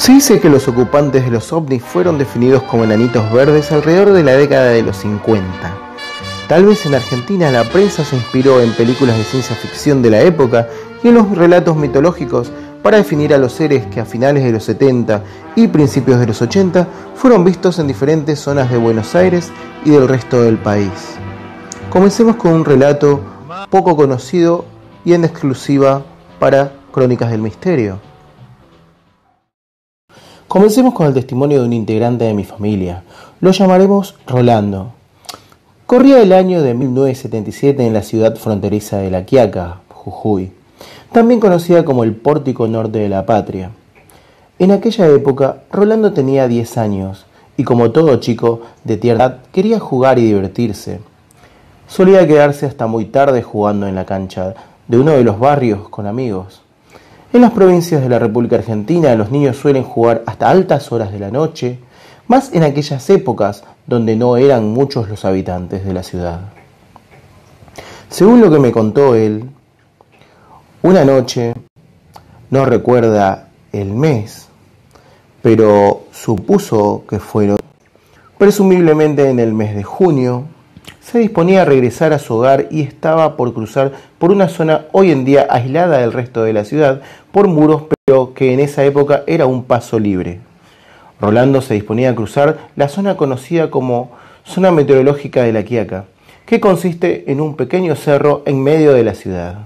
Se dice que los ocupantes de los ovnis fueron definidos como enanitos verdes alrededor de la década de los 50. Tal vez en Argentina la prensa se inspiró en películas de ciencia ficción de la época y en los relatos mitológicos para definir a los seres que a finales de los 70 y principios de los 80 fueron vistos en diferentes zonas de Buenos Aires y del resto del país. Comencemos con un relato poco conocido y en exclusiva para Crónicas del Misterio. Comencemos con el testimonio de un integrante de mi familia. Lo llamaremos Rolando. Corría el año de 1977 en la ciudad fronteriza de La Quiaca, Jujuy, también conocida como el Pórtico Norte de la Patria. En aquella época, Rolando tenía 10 años y como todo chico de tierna edad quería jugar y divertirse. Solía quedarse hasta muy tarde jugando en la cancha de uno de los barrios con amigos. En las provincias de la República Argentina los niños suelen jugar hasta altas horas de la noche, más en aquellas épocas donde no eran muchos los habitantes de la ciudad. Según lo que me contó él, una noche, no recuerda el mes, pero supuso que fueron, presumiblemente en el mes de junio, se disponía a regresar a su hogar y estaba por cruzar por una zona hoy en día aislada del resto de la ciudad por muros, pero que en esa época era un paso libre. Rolando se disponía a cruzar la zona conocida como Zona Meteorológica de La Quiaca, que consiste en un pequeño cerro en medio de la ciudad.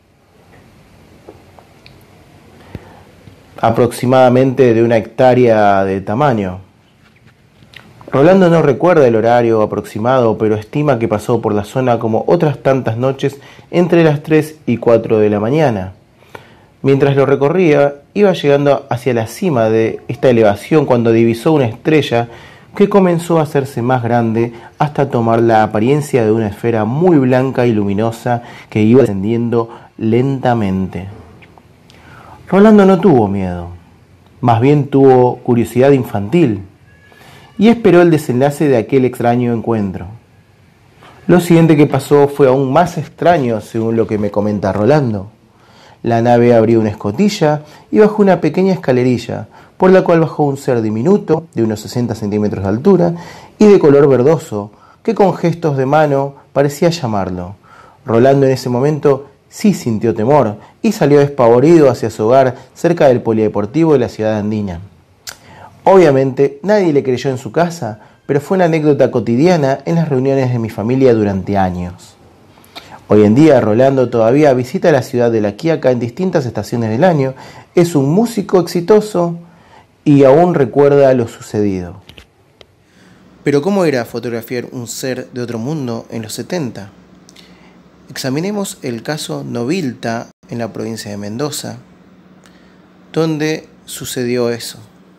Aproximadamente de 1 hectárea de tamaño. Rolando no recuerda el horario aproximado, pero estima que pasó por la zona como otras tantas noches entre las 3 y 4 de la mañana. Mientras lo recorría, iba llegando hacia la cima de esta elevación cuando divisó una estrella que comenzó a hacerse más grande hasta tomar la apariencia de una esfera muy blanca y luminosa que iba descendiendo lentamente. Rolando no tuvo miedo, más bien tuvo curiosidad infantil y esperó el desenlace de aquel extraño encuentro. Lo siguiente que pasó fue aún más extraño según lo que me comenta Rolando. La nave abrió una escotilla y bajó una pequeña escalerilla, por la cual bajó un ser diminuto, de unos 60 centímetros de altura, y de color verdoso, que con gestos de mano parecía llamarlo. Rolando en ese momento sí sintió temor, y salió despavorido hacia su hogar cerca del polideportivo de la ciudad andina. Obviamente nadie le creyó en su casa, pero fue una anécdota cotidiana en las reuniones de mi familia durante años. Hoy en día Rolando todavía visita la ciudad de La Quiaca en distintas estaciones del año, es un músico exitoso y aún recuerda lo sucedido. Pero ¿cómo era fotografiar un ser de otro mundo en los 70? Examinemos el caso Novilta en la provincia de Mendoza, donde sucedió eso.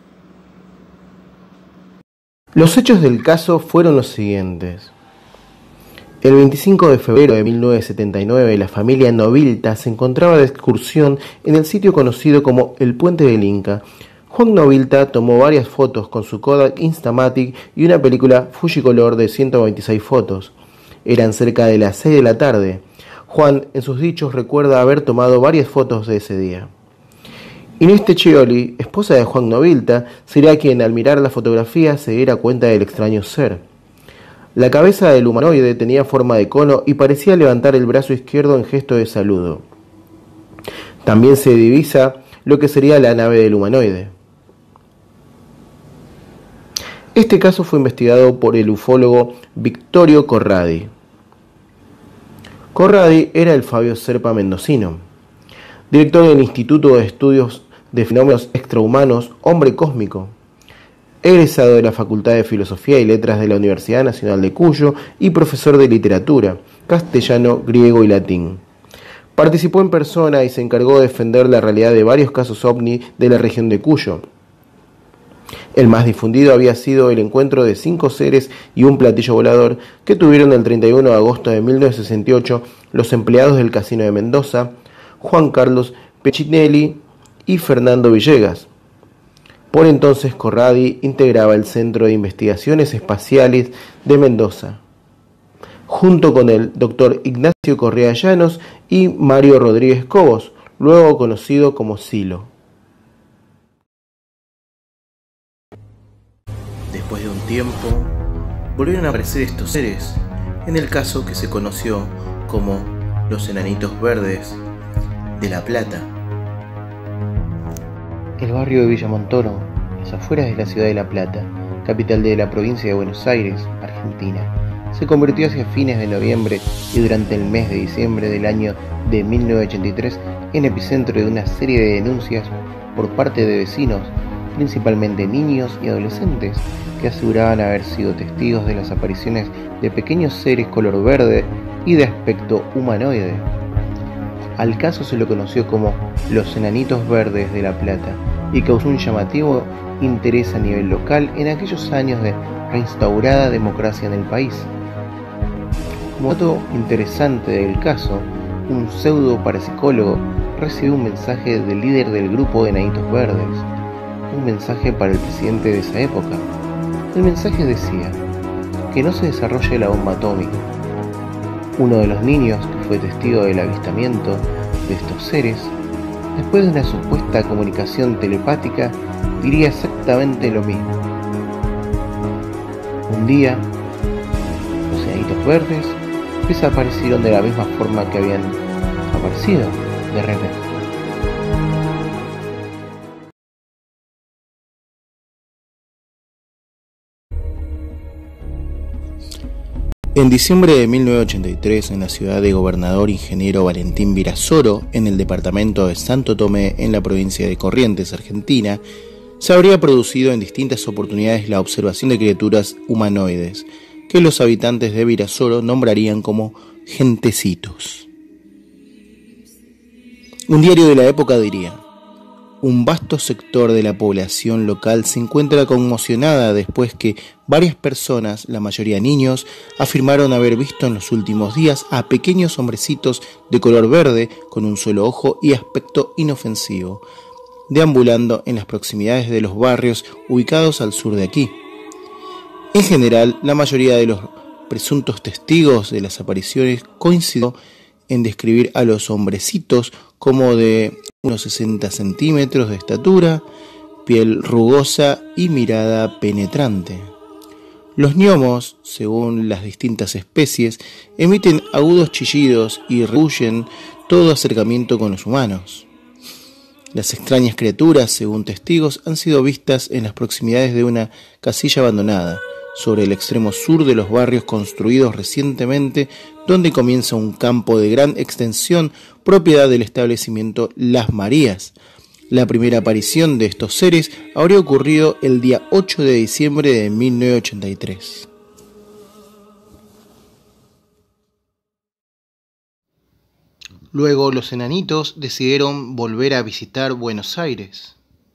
Los hechos del caso fueron los siguientes. El 25 de febrero de 1979, la familia Novilta se encontraba de excursión en el sitio conocido como el Puente del Inca. Juan Novilta tomó varias fotos con su Kodak Instamatic y una película Fujicolor de 126 fotos. Eran cerca de las 6 de la tarde. Juan, en sus dichos, recuerda haber tomado varias fotos de ese día. Inés Techeoli, esposa de Juan Novilta, sería quien al mirar la fotografía se diera cuenta del extraño ser. La cabeza del humanoide tenía forma de cono y parecía levantar el brazo izquierdo en gesto de saludo. También se divisa lo que sería la nave del humanoide. Este caso fue investigado por el ufólogo Victorio Corradi. Corradi era el Fabio Serpa mendocino, director del Instituto de Estudios de Fenómenos Extrahumanos Hombre Cósmico, egresado de la Facultad de Filosofía y Letras de la Universidad Nacional de Cuyo y profesor de literatura, castellano, griego y latín. Participó en persona y se encargó de defender la realidad de varios casos ovni de la región de Cuyo. El más difundido había sido el encuentro de 5 seres y un platillo volador que tuvieron el 31 de agosto de 1968 los empleados del Casino de Mendoza, Juan Carlos Peccinelli y Fernando Villegas. Por entonces Corradi integraba el Centro de Investigaciones Espaciales de Mendoza, junto con el Dr. Ignacio Correa Llanos y Mario Rodríguez Cobos, luego conocido como Silo. Después de un tiempo, volvieron a aparecer estos seres, en el caso que se conoció como los enanitos verdes de La Plata. El barrio de Villa Montoro, a las afueras de la ciudad de La Plata, capital de la provincia de Buenos Aires, Argentina, se convirtió hacia fines de noviembre y durante el mes de diciembre del año de 1983 en epicentro de una serie de denuncias por parte de vecinos, principalmente niños y adolescentes, que aseguraban haber sido testigos de las apariciones de pequeños seres color verde y de aspecto humanoide. Al caso se lo conoció como los enanitos verdes de La Plata y causó un llamativo interés a nivel local en aquellos años de reinstaurada democracia en el país. Como dato interesante del caso, un pseudo parapsicólogo recibió un mensaje del líder del grupo de enanitos verdes, un mensaje para el presidente de esa época. El mensaje decía que no se desarrolle la bomba atómica. Uno de los niños que fue testigo del avistamiento de estos seres, después de una supuesta comunicación telepática, diría exactamente lo mismo. Un día, los enanitos verdes desaparecieron de la misma forma que habían aparecido de repente. En diciembre de 1983, en la ciudad de Gobernador Ingeniero Valentín Virasoro, en el departamento de Santo Tomé, en la provincia de Corrientes, Argentina, se habría producido en distintas oportunidades la observación de criaturas humanoides, que los habitantes de Virasoro nombrarían como gentecitos. Un diario de la época diría: un vasto sector de la población local se encuentra conmocionada después que varias personas, la mayoría niños, afirmaron haber visto en los últimos días a pequeños hombrecitos de color verde con un solo ojo y aspecto inofensivo, deambulando en las proximidades de los barrios ubicados al sur de aquí. En general, la mayoría de los presuntos testigos de las apariciones coincidió en describir a los hombrecitos como de unos 60 centímetros de estatura, piel rugosa y mirada penetrante. Los gnomos, según las distintas especies, emiten agudos chillidos y rehuyen todo acercamiento con los humanos. Las extrañas criaturas, según testigos, han sido vistas en las proximidades de una casilla abandonada, sobre el extremo sur de los barrios construidos recientemente, donde comienza un campo de gran extensión, propiedad del establecimiento Las Marías. La primera aparición de estos seres habría ocurrido el día 8 de diciembre de 1983. Luego los enanitos decidieron volver a visitar Buenos Aires.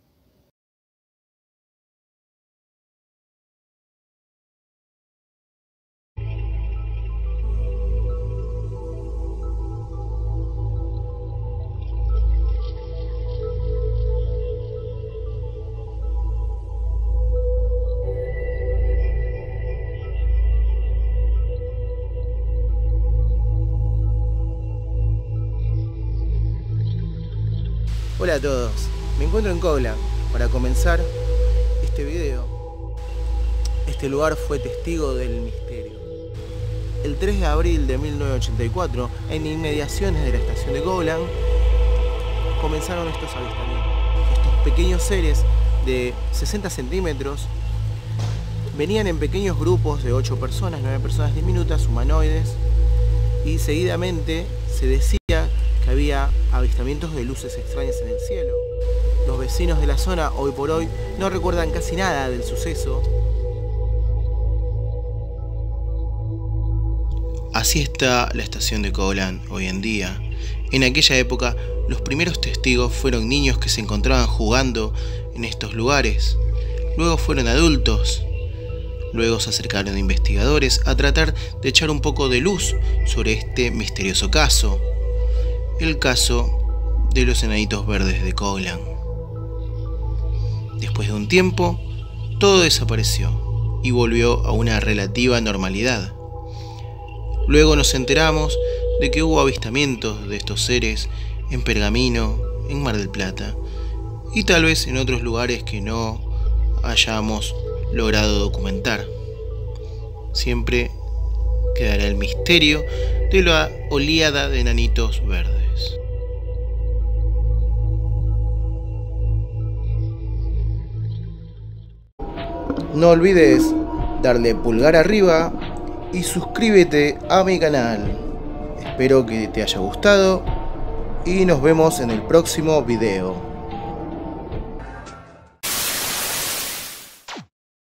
Hola a todos, me encuentro en Coglan. Para comenzar este video, este lugar fue testigo del misterio. El 3 de abril de 1984, en inmediaciones de la estación de Coglan, comenzaron estos avistamientos. Estos pequeños seres de 60 centímetros venían en pequeños grupos de 8 personas, 9 personas diminutas, humanoides, y seguidamente se decía que había avistamientos de luces extrañas en el cielo. Los vecinos de la zona hoy por hoy no recuerdan casi nada del suceso. Así está la estación de Coglan hoy en día. En aquella época, los primeros testigos fueron niños que se encontraban jugando en estos lugares. Luego fueron adultos. Luego se acercaron investigadores a tratar de echar un poco de luz sobre este misterioso caso. El caso de los enanitos verdes de Coglan. Después de un tiempo, todo desapareció y volvió a una relativa normalidad. Luego nos enteramos de que hubo avistamientos de estos seres en Pergamino, en Mar del Plata y tal vez en otros lugares que no hayamos logrado documentar. Siempre quedará el misterio de la oleada de enanitos verdes. No olvides darle pulgar arriba y suscríbete a mi canal. Espero que te haya gustado y nos vemos en el próximo video.